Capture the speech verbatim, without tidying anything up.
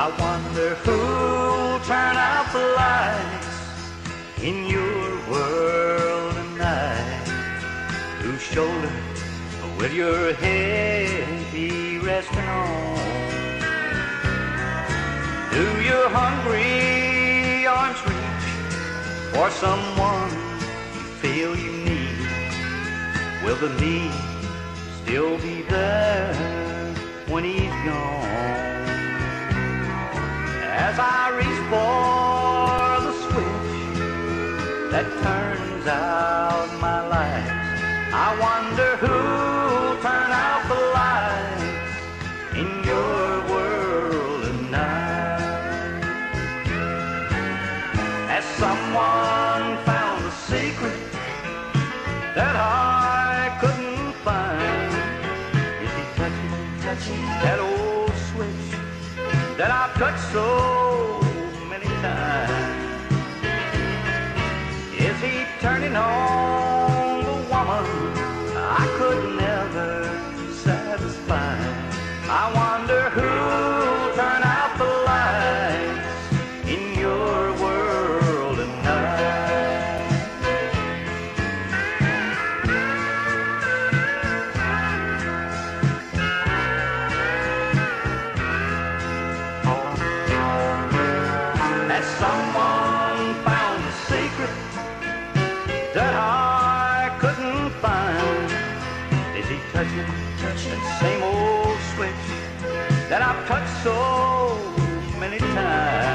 I wonder who'll turn out the lights in your world tonight. Whose shoulder will your head be resting on? Do your hungry arms reach for someone you feel you need? Will the need still be there when he's gone? As I reach for the switch that turns out my lights, I wonder who'll turn out the lights in your world tonight. Has someone found a secret that I couldn't find? Is he touching, touching that old switch that I've touched so many times? Is he turning on the woman I could never satisfy? I wonder who'll turn out the lights in your world tonight. Has someone found a secret that I couldn't find? Is he touching, touching that same old switch that I've touched so many times?